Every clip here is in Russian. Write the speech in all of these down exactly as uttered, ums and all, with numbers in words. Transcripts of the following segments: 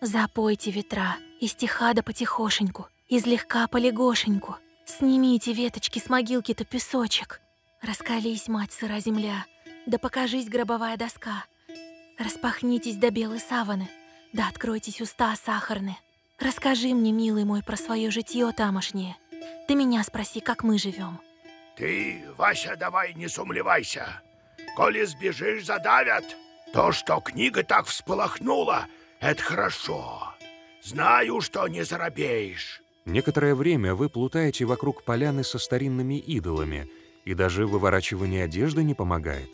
Запойте ветра, и стиха да потихошеньку, излегка полегошеньку. Снимите веточки с могилки-то песочек. Раскались, мать, сыра земля, да покажись гробовая доска. Распахнитесь до белой саваны, да откройтесь уста сахарны. Расскажи мне, милый мой, про свое житье тамошнее. Ты меня спроси, как мы живем. Ты, Вася, давай не сумлевайся. Коли сбежишь, задавят. То, что книга так всполохнула, это хорошо. Знаю, что не заробеешь. Некоторое время вы плутаете вокруг поляны со старинными идолами, и даже выворачивание одежды не помогает.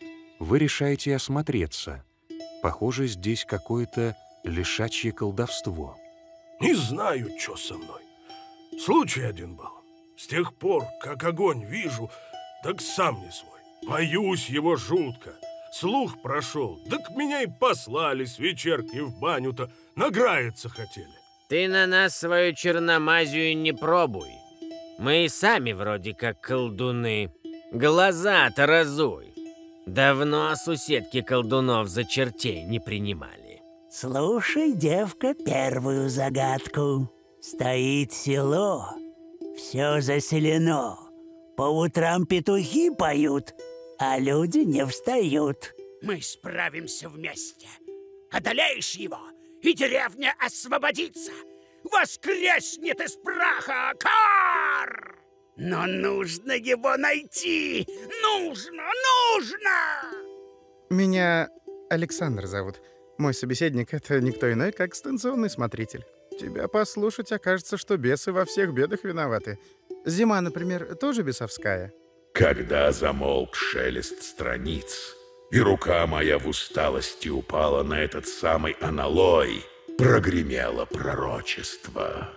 Вы решаете осмотреться. Похоже, здесь какое-то лишачье колдовство. Не знаю, что со мной. Случай один был. С тех пор, как огонь вижу, так сам не свой. Боюсь его жутко. Слух прошел, так меня и послали с вечерки в баню-то. Награиться хотели. Ты на нас свою черномазию не пробуй. Мы и сами вроде как колдуны. Глаза-то разуй. Давно суседки колдунов за чертей не принимали. Слушай, девка, первую загадку. Стоит село, все заселено. По утрам петухи поют, а люди не встают. Мы справимся вместе. Одолеешь его, и деревня освободится. Воскреснет из праха Кар! Но нужно его найти! Нужно! Нужно! Меня Александр зовут. Мой собеседник — это никто иной, как станционный смотритель. Тебя послушать, окажется, что бесы во всех бедах виноваты. Зима, например, тоже бесовская. Когда замолк шелест страниц, и рука моя в усталости упала на этот самый аналой, прогремело пророчество.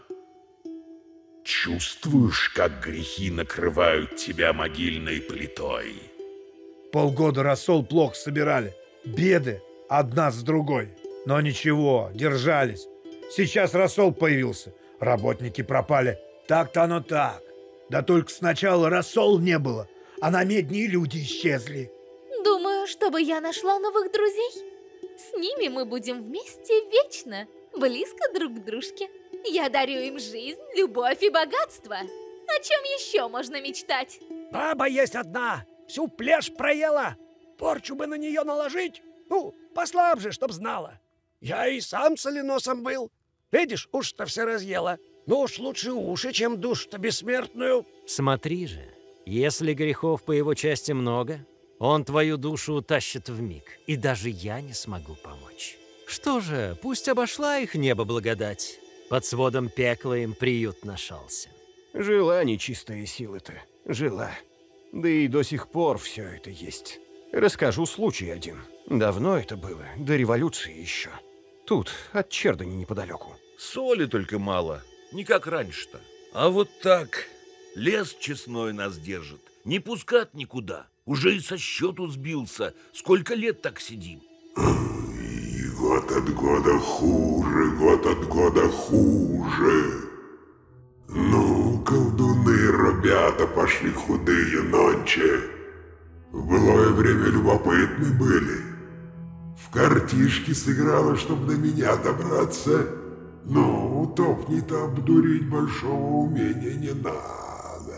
Чувствуешь, как грехи накрывают тебя могильной плитой? Полгода рассол плохо собирали. Беды одна с другой. Но ничего, держались. Сейчас рассол появился. Работники пропали. Так-то оно так. Да только сначала рассол не было, а на медне люди исчезли. Думаю, чтобы я нашла новых друзей. С ними мы будем вместе вечно, близко друг к дружке. Я дарю им жизнь, любовь и богатство. О чем еще можно мечтать? Баба есть одна, всю плешь проела. Порчу бы на нее наложить. Ну, послабже, чтоб знала. Я и сам соленосом был. Видишь, уши-то все разъела. Ну уж лучше уши, чем душу-то бессмертную. Смотри же, если грехов по его части много, он твою душу утащит вмиг, и даже я не смогу помочь. Что же, пусть обошла их небо благодать. Под сводом пекла им приют нашелся. Жила нечистая сила-то, жила. Да и до сих пор все это есть. Расскажу случай один. Давно это было, до революции еще. Тут, от Чердани неподалеку. Соли только мало, не как раньше-то. А вот так, лес честной нас держит, не пускать никуда. Уже и со счету сбился. Сколько лет так сидим? И год от года хуже, год от года хуже. Ну, колдуны, ребята, пошли худые нонче. В былое время любопытны были. В картишки сыграла, чтоб до меня добраться. Ну, топни-то обдурить большого умения не надо.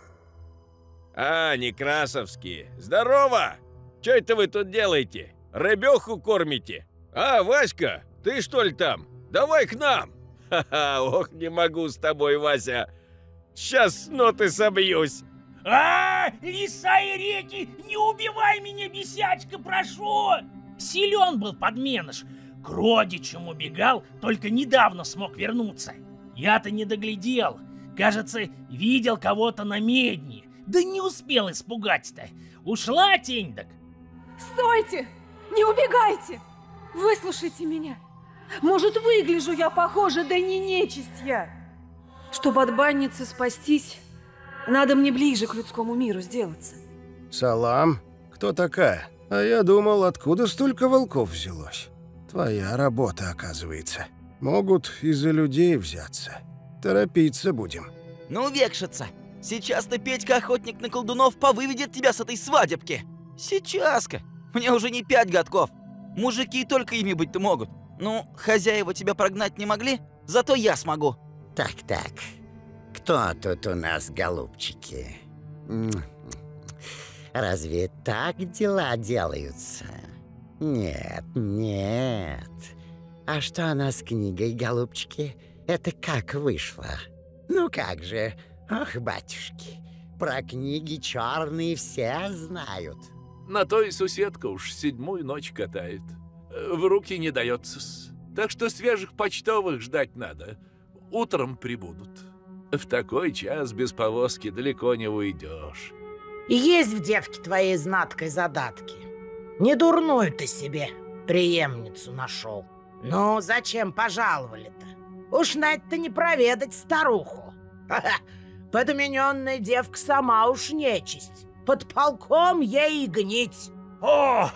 А, Некрасовские, здорово! Че это вы тут делаете? Рыбеху кормите? А, Васька, ты что ли там? Давай к нам! Ха-ха, ох, не могу с тобой, Вася. Сейчас с ноты собьюсь. А, леса и реки, не убивай меня, бесячка, прошу! Силен был подменыш. К родичам убегал, только недавно смог вернуться. Я-то не доглядел. Кажется, видел кого-то на медне. Да не успел испугать-то. Ушла тень так. Стойте! Не убегайте! Выслушайте меня. Может, выгляжу я похожа, да не нечисть я. Чтобы от банницы спастись, надо мне ближе к людскому миру сделаться. Салам. Кто такая? А я думал, откуда столько волков взялось. Твоя работа, оказывается. Могут из-за людей взяться. Торопиться будем. Ну, векшица, сейчас-то Петька, охотник на колдунов, повыведет тебя с этой свадебки. Сейчас-ка. Мне уже не пять годков. Мужики только ими быть-то могут. Ну, хозяева тебя прогнать не могли, зато я смогу. Так-так, кто тут у нас, голубчики? Разве так дела делаются? Нет, нет. А что она с книгой, голубчики? Это как вышло? Ну как же, ох, батюшки, про книги черные все знают. На то и суседка уж седьмую ночь катает. В руки не дается-с. Так что свежих почтовых ждать надо. Утром прибудут. В такой час без повозки далеко не уйдешь. Есть в девке твоей знаткой задатки. Недурную ты себе преемницу нашел. Ну, зачем пожаловали-то? Уж на это не проведать старуху. Ха-ха. Подмененная девка сама уж нечисть. Под полком ей и гнить. О,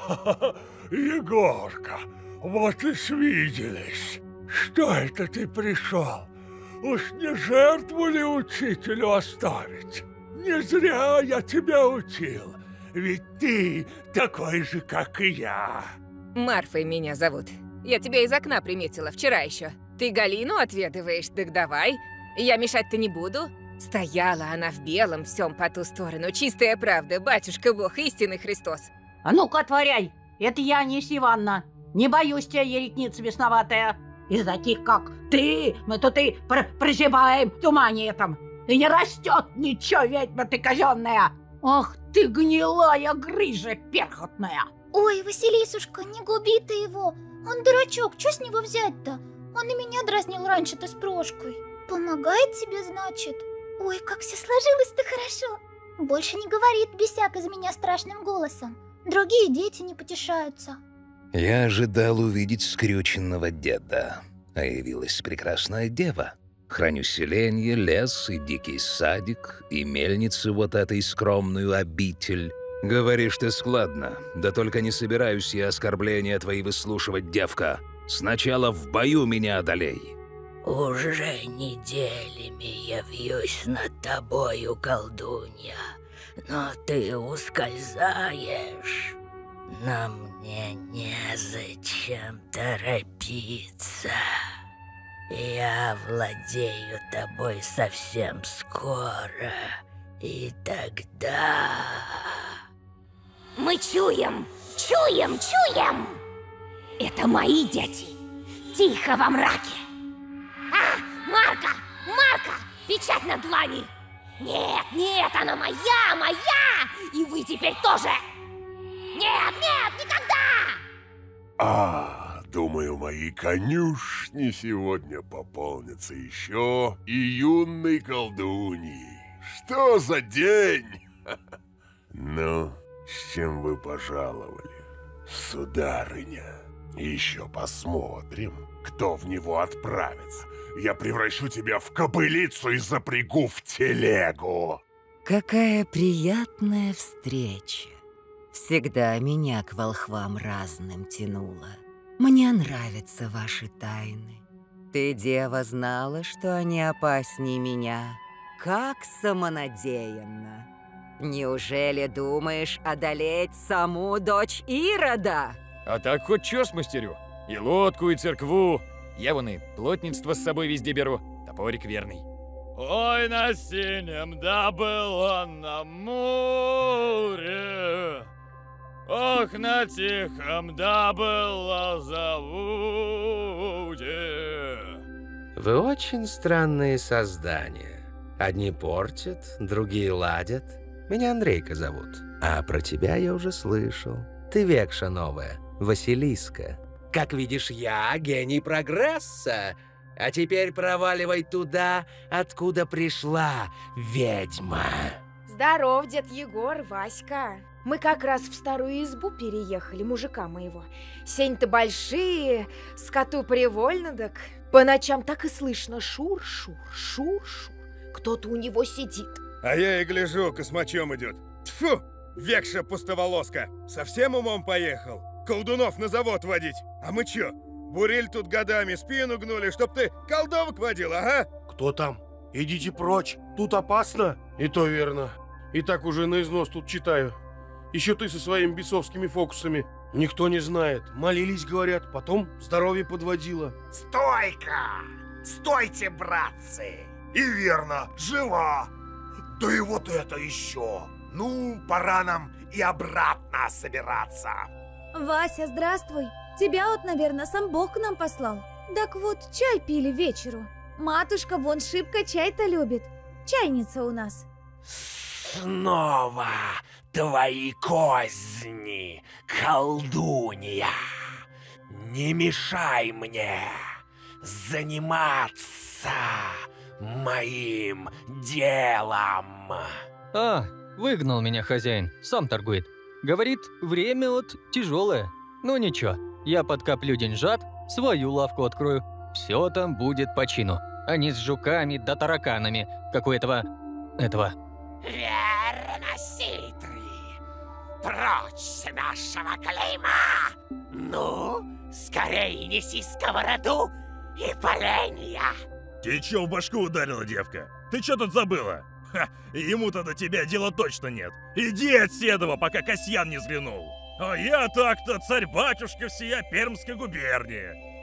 Егорка, вот и свиделись. Что это ты пришел? Уж не жертву ли учителю оставить? Не зря я тебя учил, ведь ты такой же, как и я. Марфой меня зовут. Я тебя из окна приметила вчера еще. Ты Галину отведываешь, так давай. Я мешать-то не буду. Стояла она в белом всем по ту сторону. Чистая правда, батюшка Бог, истинный Христос. А ну-ка, отворяй. Это я, Анисия Ивановна. Не боюсь тебя, еретница бесноватая. Из таких, как ты, мы тут и пр прозябаем в тумане этом. И не растет ничего, ведьма ты казенная. Ох ты, гнилая грыжа перхотная. Ой, Василисушка, не губи ты его. Он дурачок, что с него взять-то? Он и меня дразнил раньше-то с Прошкой. Помогает тебе, значит? Ой, как все сложилось-то хорошо. Больше не говорит бесяк из меня страшным голосом. Другие дети не потешаются. Я ожидал увидеть скрюченного деда, а явилась прекрасная дева. Храню селенье, лес и дикий садик, и мельницу вот этой скромную обитель. Говоришь ты складно, да только не собираюсь я оскорбления твои выслушивать, девка. Сначала в бою меня одолей. Уже неделями я вьюсь над тобою, колдунья, но ты ускользаешь. Но мне незачем торопиться. Я владею тобой совсем скоро, и тогда... Мы чуем, чуем, чуем! Это мои дети. Тихо во мраке. А, Марка, Марка, печать на длани. Нет, нет, она моя, моя! И вы теперь тоже! Нет, нет, никогда! А, думаю, мои конюшни сегодня пополнятся еще и юной колдуньей. Что за день? Ну, с чем вы пожаловали, сударыня? Еще посмотрим, кто в него отправится. Я превращу тебя в кобылицу и запрягу в телегу. Какая приятная встреча. Всегда меня к волхвам разным тянуло. Мне нравятся ваши тайны. Ты, дева, знала, что они опаснее меня. Как самонадеянно. Неужели думаешь одолеть саму дочь Ирода? А так хоть чё смастерю. И лодку, и церкву. Я вон и плотництво с собой везде беру. Топорик верный. Ой, на синем да было на море, ох, на тихом да было заводе. Вы очень странные создания. Одни портят, другие ладят. Меня Андрейка зовут. А про тебя я уже слышал. Ты векша новая, Василиска. Как видишь, я гений прогресса. А теперь проваливай туда, откуда пришла ведьма. Здоров, дед Егор, Васька. Мы как раз в старую избу переехали, мужика моего. Сень-то большие, скоту привольно, так по ночам так и слышно шур-шур, шур-шур. Кто-то у него сидит. А я и гляжу, космачом идет. Тьфу, векша пустоволоска. Совсем умом поехал? Колдунов на завод водить. А мы чё? Бурель тут годами спину гнули, чтоб ты колдовок водил, ага? Кто там? Идите прочь, тут опасно. И то верно. И так уже на износ тут читаю. Еще ты со своими бесовскими фокусами. Никто не знает. Молились, говорят, потом здоровье подводило. Стойка! Стойте, братцы! И верно, жива! Да и вот это еще! Ну, пора нам и обратно собираться. Вася, здравствуй. Тебя вот, наверное, сам Бог к нам послал. Так вот, чай пили вечеру. Матушка вон шибко чай-то любит. Чайница у нас. Снова твои козни, колдунья. Не мешай мне заниматься моим делом. А, выгнал меня хозяин, сам торгует. Говорит, время вот тяжелое. Ну ничего, я подкоплю деньжат, свою лавку открою. Все там будет по чину, а не с жуками да тараканами, как у этого... этого... Верно, Ситри. Прочь с нашего клейма. Ну, скорей неси сковороду и поленья. Ты чё в башку ударила, девка? Ты чё тут забыла? Ха, ему-то до тебя дела точно нет. Иди от Седова, пока Касьян не взглянул. А я так-то царь-батюшка всея Пермской губернии.